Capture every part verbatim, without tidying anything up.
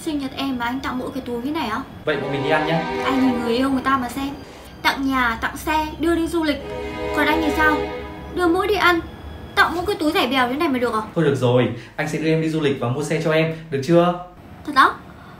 Sinh nhật em mà anh tặng mỗi cái túi cái này á? Vậy bọn mình đi ăn nhá. Anh nhìn người yêu người ta mà xem. Tặng nhà, tặng xe, đưa đi du lịch. Còn anh thì sao? Đưa mỗi đi ăn, tặng mỗi cái túi rẻ bèo như này mà được à? Thôi được rồi, anh sẽ đưa em đi du lịch và mua xe cho em, được chưa? Thật đó?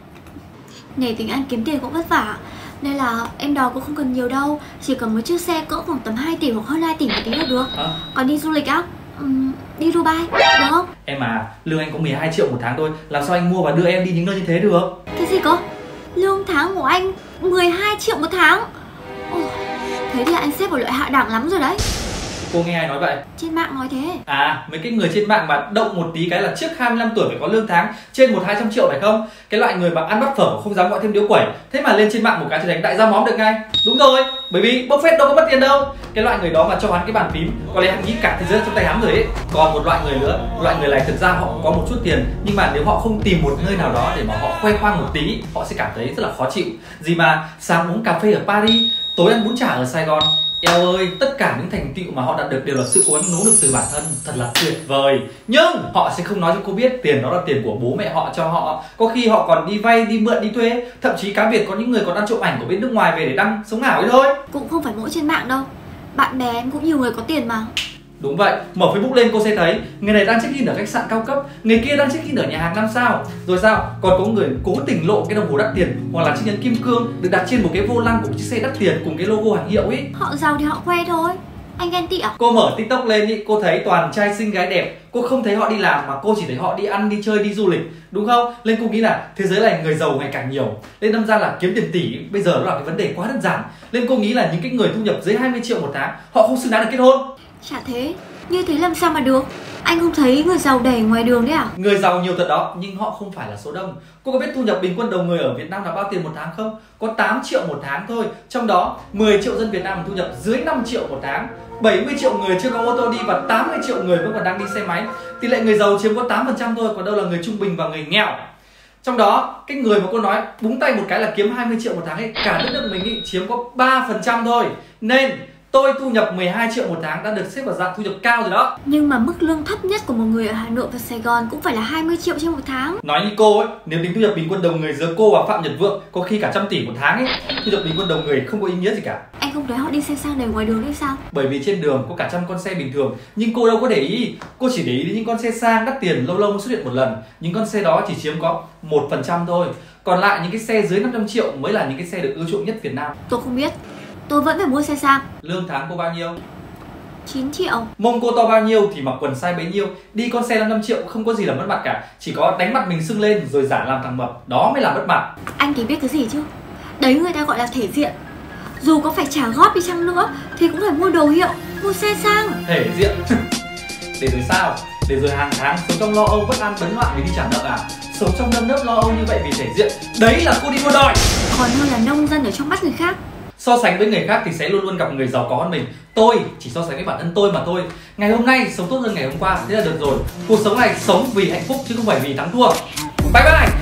Nể tình anh kiếm tiền cũng vất vả, nên là em đòi cũng không cần nhiều đâu. Chỉ cần một chiếc xe cỡ khoảng tầm hai tỷ hoặc hơn hai tỷ một tí là được. à? Còn đi du lịch á, um, đi Dubai, được không? Em à, lương anh có mười hai triệu một tháng thôi, làm sao anh mua và đưa em đi những nơi như thế được? Cái gì cơ? Lương tháng của anh mười hai triệu một tháng? Ôi, thế thì anh xếp vào loại hạ đẳng lắm rồi đấy. Cô nghe ai nói vậy? Trên mạng nói thế. À, mấy cái người trên mạng mà động một tí cái là trước hai mươi lăm tuổi phải có lương tháng trên một hai trăm triệu phải không? Cái loại người mà ăn bát phở không dám gọi thêm điếu quẩy, thế mà lên trên mạng một cái thì đánh đại gia móm được ngay. Đúng rồi, bởi vì bốc phét đâu có mất tiền đâu. Cái loại người đó mà cho hắn cái bàn phím, có lẽ hắn nghĩ cả thế giới trong tay hắn rồi ấy. Còn một loại người nữa, loại người này thực ra họ có một chút tiền, nhưng mà nếu họ không tìm một nơi nào đó để mà họ khoe khoang một tí, họ sẽ cảm thấy rất là khó chịu. Gì mà sáng uống cà phê ở Paris, tối ăn bún chả ở Sài Gòn. Eo ơi, tất cả những thành tựu mà họ đạt được đều là sự cố gắng nỗ lực từ bản thân, thật là tuyệt vời. Nhưng họ sẽ không nói cho cô biết tiền đó là tiền của bố mẹ họ cho họ. Có khi họ còn đi vay, đi mượn, đi thuê. Thậm chí cá biệt có những người còn ăn trộm ảnh của bên nước ngoài về để đăng sống ảo ấy thôi. Cũng không phải mỗi trên mạng đâu, bạn bè em cũng nhiều người có tiền mà. Đúng vậy, mở Facebook lên cô sẽ thấy người này đang check in ở khách sạn cao cấp, người kia đang check in ở nhà hàng năm sao. Rồi sao, còn có người cố tình lộ cái đồng hồ đắt tiền hoặc là chiếc nhẫn kim cương được đặt trên một cái vô lăng của một chiếc xe đắt tiền cùng cái logo hàng hiệu ấy. Họ giàu thì họ khoe thôi, anh ghen tị à? Cô mở TikTok lên ý, cô thấy toàn trai xinh gái đẹp, cô không thấy họ đi làm mà cô chỉ thấy họ đi ăn, đi chơi, đi du lịch, đúng không? Nên cô nghĩ là thế giới này người giàu ngày càng nhiều, nên đâm ra là kiếm tiền tỷ bây giờ nó là cái vấn đề quá đơn giản. Nên cô nghĩ là những cái người thu nhập dưới hai mươi triệu một tháng họ không xứng đáng được kết hôn. Chả thế, như thế làm sao mà được? Anh không thấy người giàu đầy ngoài đường đấy à? Người giàu nhiều thật đó, nhưng họ không phải là số đông. Cô có biết thu nhập bình quân đầu người ở Việt Nam là bao tiền một tháng không? Có tám triệu một tháng thôi. Trong đó mười triệu dân Việt Nam thu nhập dưới năm triệu một tháng, bảy mươi triệu người chưa có ô tô đi và tám mươi triệu người vẫn còn đang đi xe máy. Tỷ lệ người giàu chiếm có tám phần trăm thôi, còn đâu là người trung bình và người nghèo. Trong đó, cái người mà cô nói búng tay một cái là kiếm hai mươi triệu một tháng ấy, cả đất nước mình ý, chiếm có ba phần trăm thôi. Nên tôi thu nhập mười hai triệu một tháng đã được xếp vào dạng thu nhập cao rồi đó. Nhưng mà mức lương thấp nhất của một người ở Hà Nội và Sài Gòn cũng phải là hai mươi triệu trên một tháng. Nói như cô ấy, nếu tính thu nhập bình quân đầu người giữa cô và Phạm Nhật Vượng có khi cả trăm tỷ một tháng ấy, thu nhập bình quân đầu người không có ý nghĩa gì cả. Anh không thấy họ đi xe sang đầy ngoài đường đấy sao? Bởi vì trên đường có cả trăm con xe bình thường, nhưng cô đâu có để ý. Cô chỉ để ý đến những con xe sang đắt tiền lâu lâu mới xuất hiện một lần. Những con xe đó chỉ chiếm có một phần trăm thôi. Còn lại những cái xe dưới năm trăm triệu mới là những cái xe được ưa chuộng nhất Việt Nam. Tôi không biết, tôi vẫn phải mua xe sang. Lương tháng cô bao nhiêu? chín triệu. Mông cô to bao nhiêu thì mặc quần size bấy nhiêu. Đi con xe năm trăm triệu không có gì là mất mặt cả, chỉ có đánh mặt mình sưng lên rồi giả làm thằng mập, đó mới là mất mặt. Anh thì biết cái gì chứ? Đấy người ta gọi là thể diện. Dù có phải trả góp đi chăng nữa thì cũng phải mua đồ hiệu, mua xe sang. Thể diện? Để rồi sao? Để rồi hàng tháng sống trong lo âu bất an bấn loạn vì đi trả nợ à? Sống trong nơm nớp lo âu như vậy vì thể diện, đấy là cô đi đua đòi. Còn hơn là nông dân ở trong mắt người khác. So sánh với người khác thì sẽ luôn luôn gặp người giàu có hơn mình. Tôi chỉ so sánh với bản thân tôi mà thôi. Ngày hôm nay sống tốt hơn ngày hôm qua, thế là được rồi. Cuộc sống này sống vì hạnh phúc chứ không phải vì thắng thua. Bye bye.